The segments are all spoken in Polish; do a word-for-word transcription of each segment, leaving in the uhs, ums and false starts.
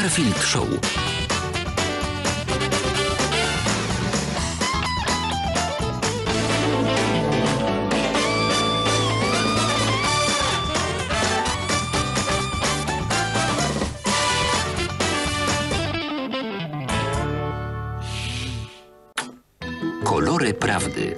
Garfield Show. Kolory prawdy.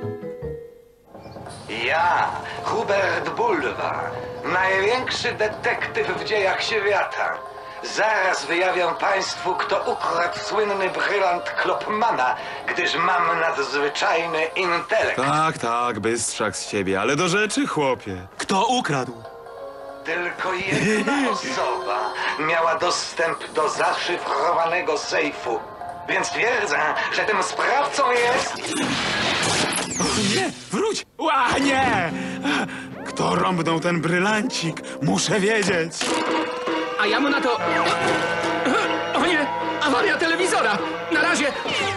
Ja, Hubert Bulwa, największy detektyw w dziejach świata. Zaraz wyjawię państwu, kto ukradł słynny brylant Klopmana, gdyż mam nadzwyczajny intelekt. Tak, tak, bystrzak z ciebie, ale do rzeczy, chłopie. Kto ukradł? Tylko jedna osoba miała dostęp do zaszyfrowanego sejfu. Więc twierdzę, że tym sprawcą jest... Nie, wróć! Ła, nie! Kto rąbnął ten brylancik? Muszę wiedzieć. A ja mu na to... O nie! Awaria telewizora! Na razie!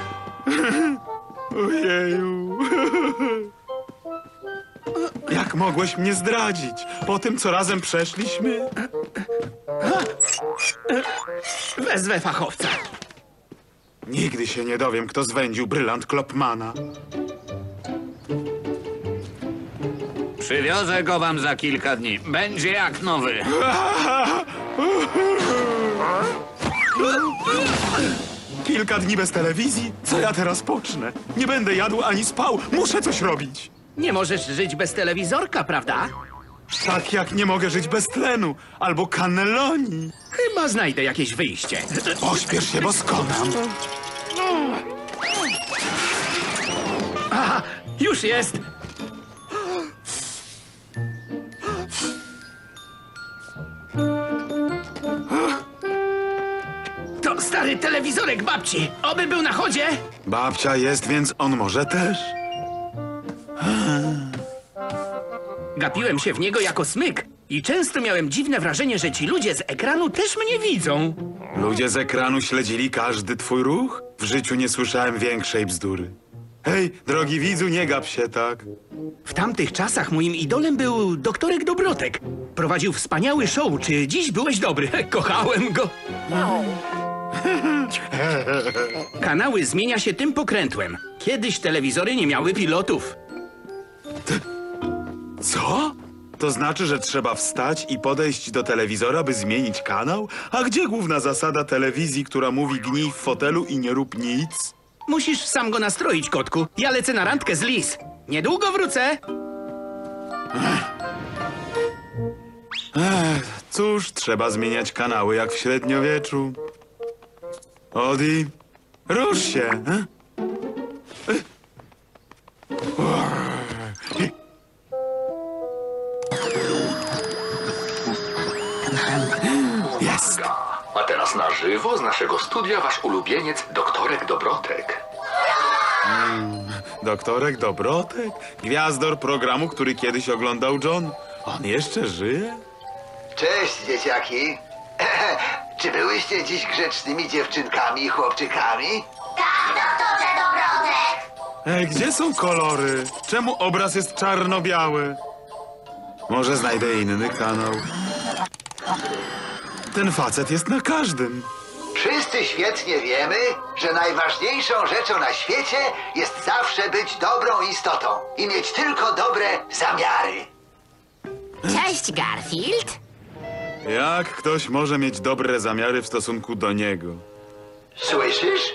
Ojeju. Jak mogłeś mnie zdradzić? Po tym, co razem przeszliśmy? Wezwę fachowca. Nigdy się nie dowiem, kto zwędził brylant Klopmana. Przywiozę go wam za kilka dni. Będzie jak nowy. Kilka dni bez telewizji? Co ja teraz pocznę? Nie będę jadł ani spał. Muszę coś robić. Nie możesz żyć bez telewizorka, prawda? Tak jak nie mogę żyć bez tlenu. Albo cannelloni. Chyba znajdę jakieś wyjście. Pośpiesz się, bo skonam. Aha, już jest! To stary telewizorek babci. Oby był na chodzie. Babcia jest, więc on może też. Gapiłem się w niego jako smyk i często miałem dziwne wrażenie, że ci ludzie z ekranu też mnie widzą. Ludzie z ekranu śledzili każdy twój ruch? W życiu nie słyszałem większej bzdury. Hej, drogi widzu, nie gap się tak. W tamtych czasach moim idolem był doktorek Dobrotek. Prowadził wspaniały show. Czy dziś byłeś dobry? Kochałem go. Kanały zmienia się tym pokrętłem. Kiedyś telewizory nie miały pilotów. Co? To znaczy, że trzeba wstać i podejść do telewizora, by zmienić kanał? A gdzie główna zasada telewizji, która mówi gnij w fotelu i nie rób nic? Musisz sam go nastroić, kotku. Ja lecę na randkę z Liz. Niedługo wrócę. Ech, cóż, trzeba zmieniać kanały jak w średniowieczu. Odi, rusz się. E? Jest. A teraz na żywo z naszego studia wasz ulubieniec, doktorek Dobrotek. Doktorek Dobrotek? Gwiazdor programu, który kiedyś oglądał John. On jeszcze żyje? Cześć, dzieciaki. Czy byłyście dziś grzecznymi dziewczynkami i chłopczykami? Tak, doktorze Dobrotek! Ej, gdzie są kolory? Czemu obraz jest czarno-biały? Może znajdę inny kanał. Ten facet jest na każdym. Wszyscy świetnie wiemy, że najważniejszą rzeczą na świecie jest zawsze być dobrą istotą i mieć tylko dobre zamiary. Cześć, Garfield. Jak ktoś może mieć dobre zamiary w stosunku do niego? Słyszysz?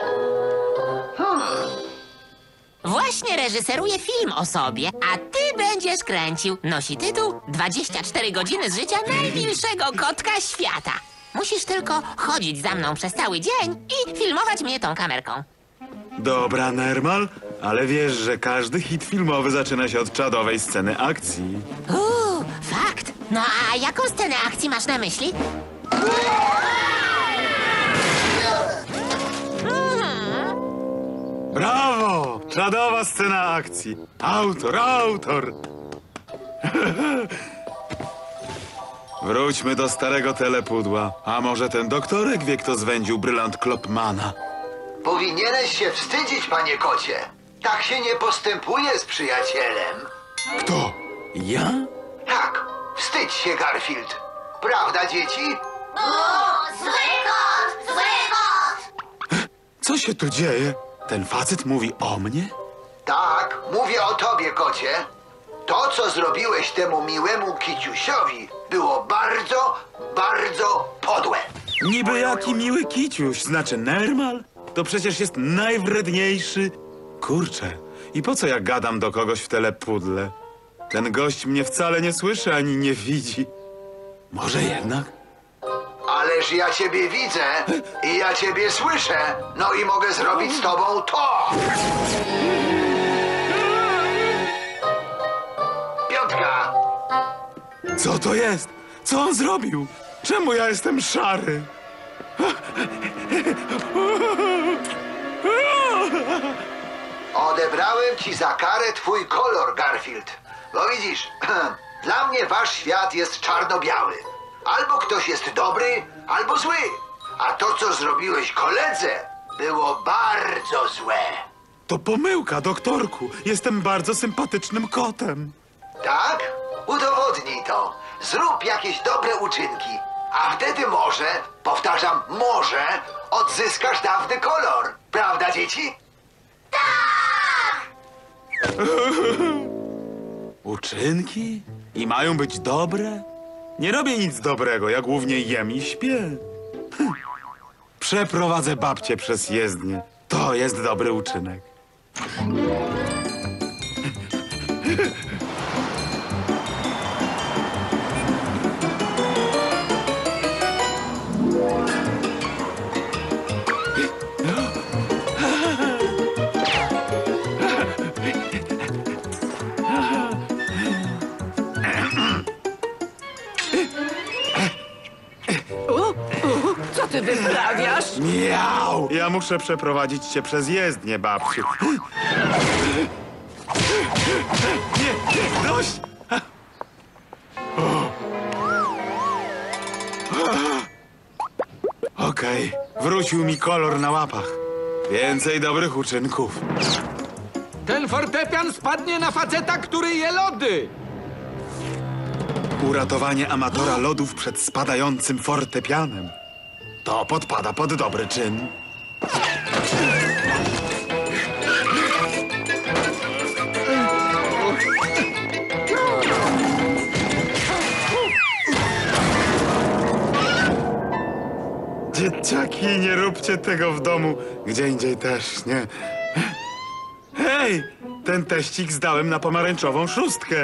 Właśnie reżyseruję film o sobie, a ty będziesz kręcił. Nosi tytuł dwadzieścia cztery godziny z życia najmilszego kotka świata. Musisz tylko chodzić za mną przez cały dzień i filmować mnie tą kamerką. Dobra, Nermal, ale wiesz, że każdy hit filmowy zaczyna się od czadowej sceny akcji. Uuu, fakt. No a jaką scenę akcji masz na myśli? Brawo! Czadowa scena akcji. Autor, autor! Wróćmy do starego telepudła. A może ten doktorek wie, kto zwędził brylant Klopmana? Powinieneś się wstydzić, panie kocie. Tak się nie postępuje z przyjacielem. Kto? Ja? Tak, wstydź się, Garfield. Prawda, dzieci? O, zły kot! Co się tu dzieje? Ten facet mówi o mnie? Tak, mówię o tobie, kocie. To, co zrobiłeś temu miłemu kiciusiowi, było bardzo, bardzo podłe. Niby jaki miły kiciuś, znaczy Nermal? To przecież jest najwredniejszy. Kurczę, i po co ja gadam do kogoś w telepudle? Ten gość mnie wcale nie słyszy ani nie widzi. Może jednak? Ależ ja ciebie widzę i ja ciebie słyszę. No i mogę zrobić z tobą to. Piątka. Co to jest? Co on zrobił? Czemu ja jestem szary? Odebrałem ci za karę twój kolor, Garfield. Bo widzisz, dla mnie wasz świat jest czarno-biały. Albo ktoś jest dobry, albo zły. A to, co zrobiłeś koledze, było bardzo złe. To pomyłka, doktorku. Jestem bardzo sympatycznym kotem. Tak? Udowodnij to. Zrób jakieś dobre uczynki. A wtedy może, powtarzam, może, odzyskasz dawny kolor. Prawda, dzieci? Uczynki? I mają być dobre? Nie robię nic dobrego, ja głównie jem i śpię. Hm. Przeprowadzę babcię przez jezdnię. To jest dobry uczynek. Co ty wyprawiasz? Miau! Ja muszę przeprowadzić cię przez jezdnię, babciu. Nie, nie, dość! Okej, wrócił mi kolor na łapach. Więcej dobrych uczynków. Ten fortepian spadnie na faceta, który je lody. Uratowanie amatora lodów przed spadającym fortepianem. To podpada pod dobry czyn. Dzieciaki, nie róbcie tego w domu. Gdzie indziej też, nie? Hej! Ten teścik zdałem na pomarańczową szóstkę.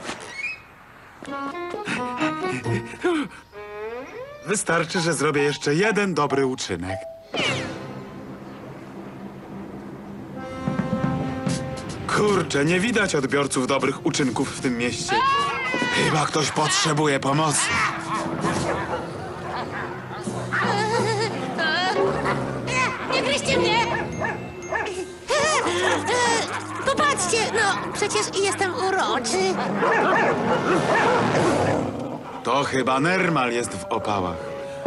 Wystarczy, że zrobię jeszcze jeden dobry uczynek. Kurczę, nie widać odbiorców dobrych uczynków w tym mieście. Chyba ktoś potrzebuje pomocy. Nie gryźcie mnie! Popatrzcie, no przecież jestem uroczy. To chyba Nermal jest w opałach.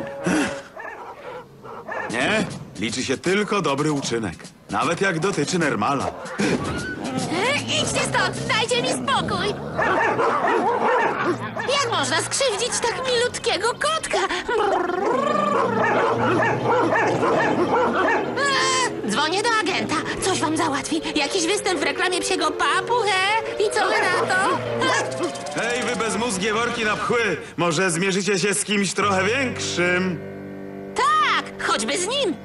Nie, liczy się tylko dobry uczynek. Nawet jak dotyczy Nermala. Idźcie stąd, dajcie mi spokój! Jak można skrzywdzić tak milutkiego kotka? Eee, dzwonię do agenta. Coś wam załatwi. Jakiś występ w reklamie psiego papu, he? I co wy na to? Hej, wy bezmózgie worki na pchły! Może zmierzycie się z kimś trochę większym? Tak, choćby z nim.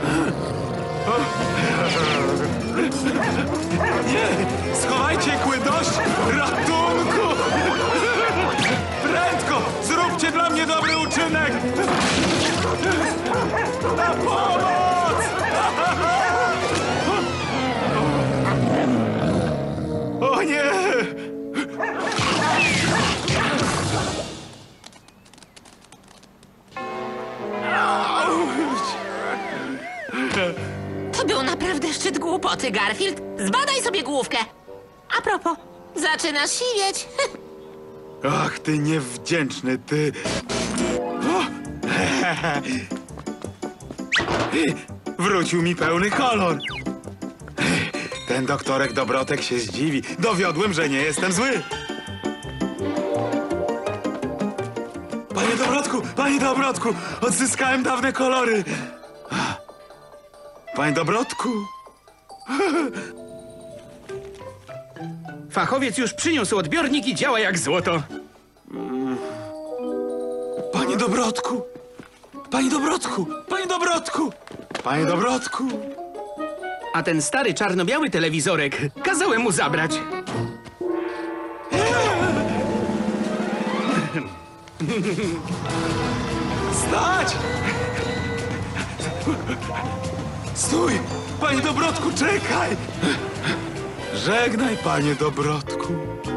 Nie! Schowajcie kły, dość! Ratunku! Prędko! Zróbcie dla mnie dobry uczynek! Na pomoc! O nie! To był naprawdę szczyt głupoty, Garfield. Zbadaj sobie główkę. A propos, zaczynasz siwieć. Ach, ty niewdzięczny, ty... O! Wrócił mi pełny kolor. Ten doktorek Dobrotek się zdziwi. Dowiodłem, że nie jestem zły. Panie Dobrotku, panie Dobrotku, odzyskałem dawne kolory. Panie Dobrotku! Fachowiec już przyniósł odbiornik i działa jak złoto. Panie Dobrotku! Panie Dobrotku! Panie Dobrotku! Panie Dobrotku! A ten stary czarno-biały telewizorek kazałem mu zabrać. Stać! Stój! Panie Dobrotku, czekaj! Żegnaj, panie Dobrotku.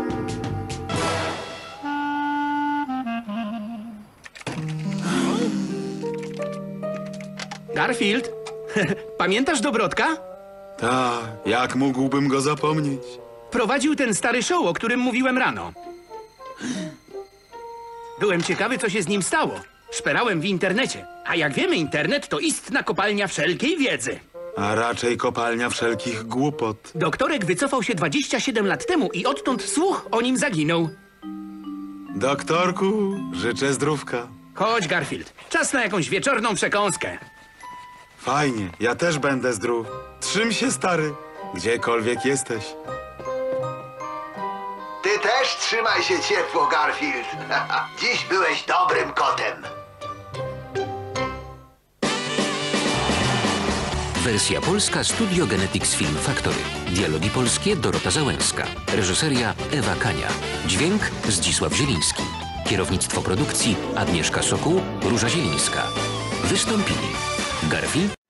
Garfield, pamiętasz Dobrotka? Ta, jak mógłbym go zapomnieć? Prowadził ten stary show, o którym mówiłem rano. Byłem ciekawy, co się z nim stało. Szperałem w internecie. A jak wiemy, internet to istna kopalnia wszelkiej wiedzy. A raczej kopalnia wszelkich głupot. Doktorek wycofał się dwadzieścia siedem lat temu i odtąd słuch o nim zaginął. Doktorku, życzę zdrówka. Chodź, Garfield. Czas na jakąś wieczorną przekąskę. Fajnie, ja też będę zdrów. Trzym się, stary, gdziekolwiek jesteś. Ty też trzymaj się ciepło, Garfield. Dziś byłeś dobrym kotem. Wersja polska Studio Genetics Film Factory. Dialogi polskie Dorota Załęska. Reżyseria Ewa Kania. Dźwięk Zdzisław Zieliński. Kierownictwo produkcji Agnieszka Sokół, Róża Zielińska. Wystąpili Garfield